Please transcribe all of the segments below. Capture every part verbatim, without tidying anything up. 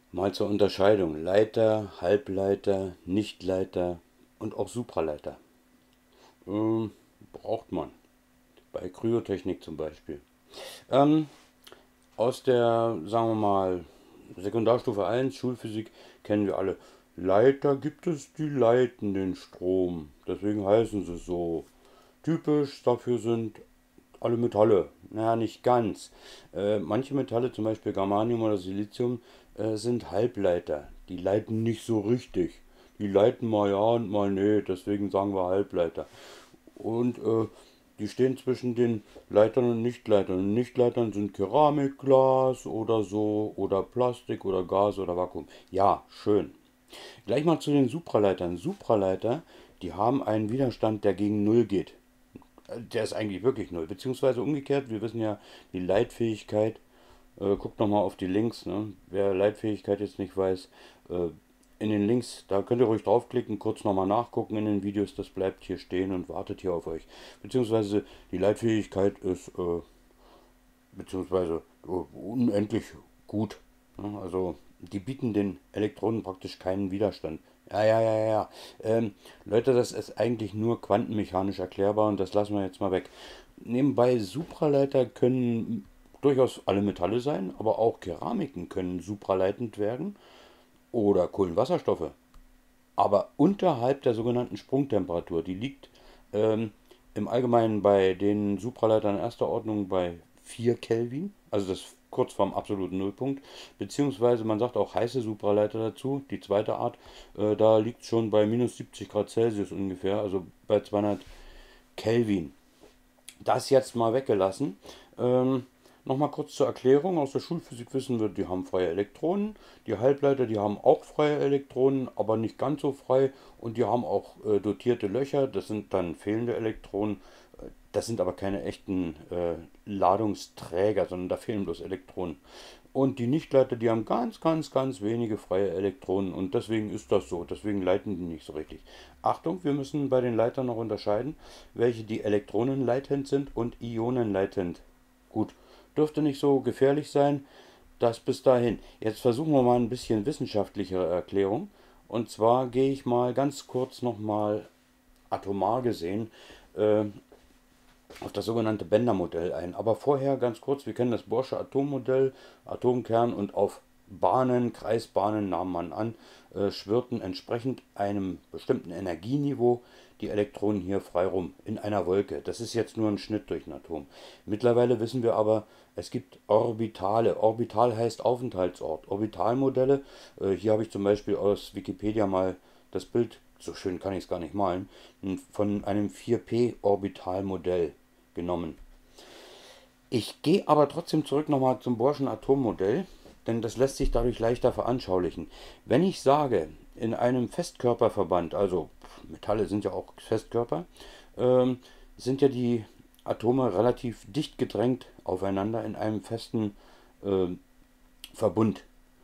Mal zur Unterscheidung: Leiter, Halbleiter, Nichtleiter und auch Supraleiter. Ähm, braucht man. Bei Kryotechnik zum Beispiel. Ähm, aus der, sagen wir mal, Sekundarstufe eins, Schulphysik, kennen wir alle. Leiter gibt es, die leiten den Strom. Deswegen heißen sie so. Typisch dafür sind alle Metalle. Naja, nicht ganz. Äh, manche Metalle, zum Beispiel Germanium oder Silizium, äh, sind Halbleiter. Die leiten nicht so richtig. Die leiten mal ja und mal nee, deswegen sagen wir Halbleiter. Und äh, die stehen zwischen den Leitern und Nichtleitern. Und Nichtleitern sind Keramik, Glas oder so, oder Plastik oder Gas oder Vakuum. Ja, schön. Gleich mal zu den Supraleitern. Supraleiter, die haben einen Widerstand, der gegen Null geht. Der ist eigentlich wirklich Null. Beziehungsweise umgekehrt, wir wissen ja, die Leitfähigkeit, äh, guckt nochmal auf die Links, ne? Wer Leitfähigkeit jetzt nicht weiß, äh, in den Links, da könnt ihr ruhig draufklicken, kurz nochmal nachgucken in den Videos, das bleibt hier stehen und wartet hier auf euch. Beziehungsweise die Leitfähigkeit ist äh, beziehungsweise äh, unendlich gut. Ne? Also die bieten den Elektronen praktisch keinen Widerstand. Ja, ja, ja, ja. Ähm, Leute, das ist eigentlich nur quantenmechanisch erklärbar und das lassen wir jetzt mal weg. Nebenbei, Supraleiter können durchaus alle Metalle sein, aber auch Keramiken können supraleitend werden oder Kohlenwasserstoffe. Aber unterhalb der sogenannten Sprungtemperatur, die liegt ähm, im Allgemeinen bei den Supraleitern erster Ordnung bei vier Kelvin, also das ist kurz vorm absoluten Nullpunkt, beziehungsweise man sagt auch heiße Supraleiter dazu, die zweite Art, äh, da liegt schon bei minus siebzig Grad Celsius ungefähr, also bei zweihundert Kelvin. Das jetzt mal weggelassen. Ähm, Nochmal kurz zur Erklärung. Aus der Schulphysik wissen wir, die haben freie Elektronen. Die Halbleiter, die haben auch freie Elektronen, aber nicht ganz so frei. Und die haben auch äh, dotierte Löcher. Das sind dann fehlende Elektronen. Das sind aber keine echten äh, Ladungsträger, sondern da fehlen bloß Elektronen. Und die Nichtleiter, die haben ganz, ganz, ganz wenige freie Elektronen und deswegen ist das so. Deswegen leiten die nicht so richtig. Achtung, wir müssen bei den Leitern noch unterscheiden, welche die elektronenleitend sind und ionenleitend. Gut, dürfte nicht so gefährlich sein. Das bis dahin. Jetzt versuchen wir mal ein bisschen wissenschaftlichere Erklärung. Und zwar gehe ich mal ganz kurz nochmal atomar gesehen äh, auf das sogenannte Bender-Modell ein. Aber vorher ganz kurz, wir kennen das Bohrsche Atommodell, Atomkern und auf Bahnen, Kreisbahnen nahm man an, äh, schwirrten entsprechend einem bestimmten Energieniveau die Elektronen hier frei rum in einer Wolke. Das ist jetzt nur ein Schnitt durch ein Atom. Mittlerweile wissen wir aber, es gibt Orbitale. Orbital heißt Aufenthaltsort. Orbitalmodelle, äh, hier habe ich zum Beispiel aus Wikipedia mal das Bild, so schön kann ich es gar nicht malen, von einem vier P-Orbitalmodell genommen. Ich gehe aber trotzdem zurück nochmal zum Bohrschen Atommodell, denn das lässt sich dadurch leichter veranschaulichen. Wenn ich sage, in einem Festkörperverband, also Metalle sind ja auch Festkörper, ähm, sind ja die Atome relativ dicht gedrängt aufeinander in einem festen äh, Verbund.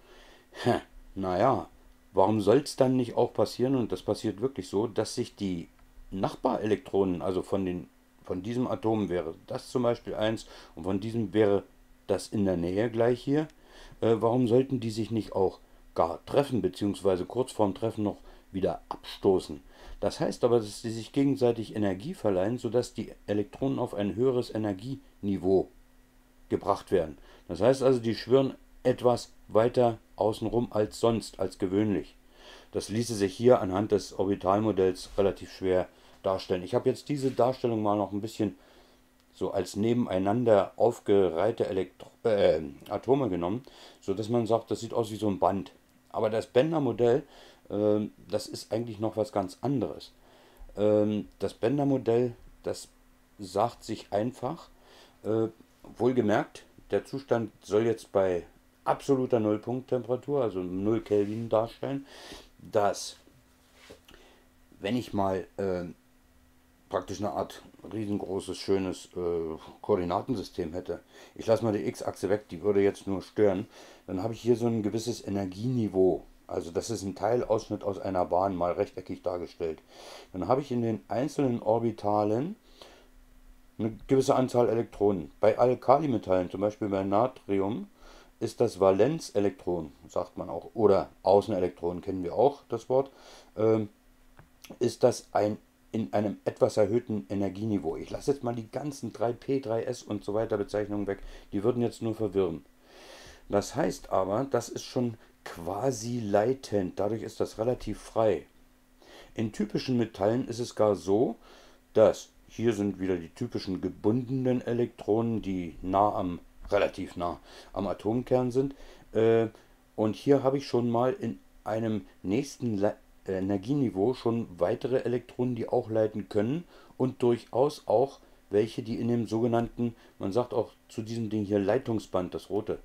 Naja, warum soll es dann nicht auch passieren, und das passiert wirklich so, dass sich die Nachbarelektronen, also von, den, von diesem Atom wäre das zum Beispiel eins und von diesem wäre das in der Nähe gleich hier, äh, warum sollten die sich nicht auch gar treffen, beziehungsweise kurz vorm Treffen noch wieder abstoßen? Das heißt aber, dass sie sich gegenseitig Energie verleihen, sodass die Elektronen auf ein höheres Energieniveau gebracht werden. Das heißt also, die schwirren etwas weiter außenrum als sonst, als gewöhnlich. Das ließe sich hier anhand des Orbitalmodells relativ schwer darstellen. Ich habe jetzt diese Darstellung mal noch ein bisschen so als nebeneinander aufgereihte Elektro äh, Atome genommen, sodass man sagt, das sieht aus wie so ein Band. Aber das Bender-Modell, äh, das ist eigentlich noch was ganz anderes. Ähm, das Bender-Modell, das sagt sich einfach, äh, wohlgemerkt, der Zustand soll jetzt bei absoluter Nullpunkttemperatur, also null Kelvin darstellen, dass wenn ich mal äh, praktisch eine Art riesengroßes, schönes äh, Koordinatensystem hätte, ich lasse mal die X-Achse weg, die würde jetzt nur stören, dann habe ich hier so ein gewisses Energieniveau. Also das ist ein Teilausschnitt aus einer Bahn, mal rechteckig dargestellt. Dann habe ich in den einzelnen Orbitalen eine gewisse Anzahl Elektronen. Bei Alkalimetallen, zum Beispiel bei Natrium, ist das Valenzelektron, sagt man auch, oder Außenelektron kennen wir auch das Wort, ähm, ist das ein in einem etwas erhöhten Energieniveau. Ich lasse jetzt mal die ganzen drei P, drei S und so weiter Bezeichnungen weg, die würden jetzt nur verwirren. Das heißt aber, das ist schon quasi leitend, dadurch ist das relativ frei. In typischen Metallen ist es gar so, dass hier sind wieder die typischen gebundenen Elektronen, die nah am, relativ nah am Atomkern sind. Äh, und hier habe ich schon mal in einem nächsten Le Energieniveau schon weitere Elektronen, die auch leiten können und durchaus auch welche, die in dem sogenannten, man sagt auch zu diesem Ding hier Leitungsband, das rote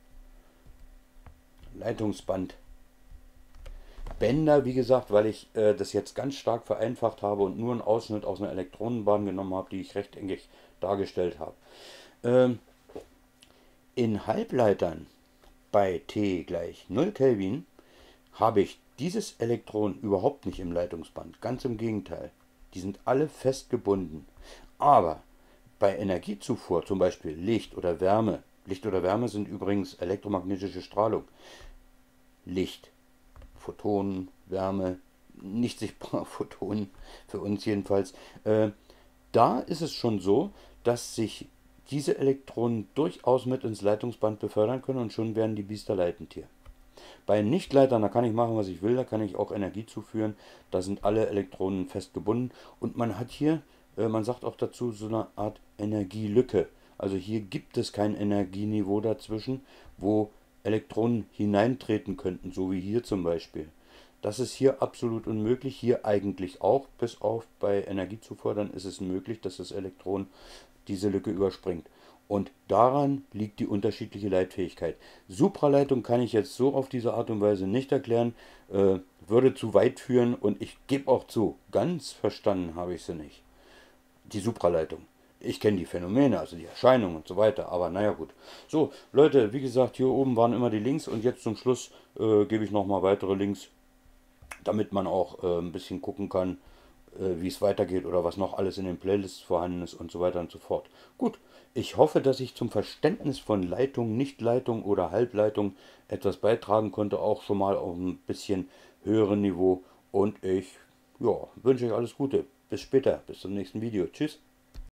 Leitungsband. Bänder, wie gesagt, weil ich äh, das jetzt ganz stark vereinfacht habe und nur einen Ausschnitt aus einer Elektronenbahn genommen habe, die ich rechteckig dargestellt habe. Ähm, in Halbleitern bei T gleich null Kelvin habe ich dieses Elektron überhaupt nicht im Leitungsband. Ganz im Gegenteil. Die sind alle fest gebunden. Aber bei Energiezufuhr, zum Beispiel Licht oder Wärme, Licht oder Wärme sind übrigens elektromagnetische Strahlung. Licht, Photonen, Wärme, nicht sichtbare Photonen, für uns jedenfalls. Äh, da ist es schon so, dass sich diese Elektronen durchaus mit ins Leitungsband befördern können und schon werden die Biester leitend hier. Bei Nichtleitern, da kann ich machen, was ich will, da kann ich auch Energie zuführen, da sind alle Elektronen fest gebunden und man hat hier, äh, man sagt auch dazu, so eine Art Energielücke. Also hier gibt es kein Energieniveau dazwischen, wo Elektronen hineintreten könnten, so wie hier zum Beispiel. Das ist hier absolut unmöglich, hier eigentlich auch, bis auf bei Energiezufuhr, dann ist es möglich, dass das Elektron diese Lücke überspringt. Und daran liegt die unterschiedliche Leitfähigkeit. Supraleitung kann ich jetzt so auf diese Art und Weise nicht erklären, äh, würde zu weit führen und ich gebe auch zu, ganz verstanden habe ich sie nicht. Die Supraleitung. Ich kenne die Phänomene, also die Erscheinungen und so weiter, aber naja gut. So, Leute, wie gesagt, hier oben waren immer die Links und jetzt zum Schluss äh, gebe ich nochmal weitere Links, damit man auch äh, ein bisschen gucken kann, äh, wie es weitergeht oder was noch alles in den Playlists vorhanden ist und so weiter und so fort. Gut, ich hoffe, dass ich zum Verständnis von Leitung, Nichtleitung oder Halbleitung etwas beitragen konnte, auch schon mal auf ein bisschen höherem Niveau. Und ich ja, wünsche euch alles Gute. Bis später, bis zum nächsten Video. Tschüss.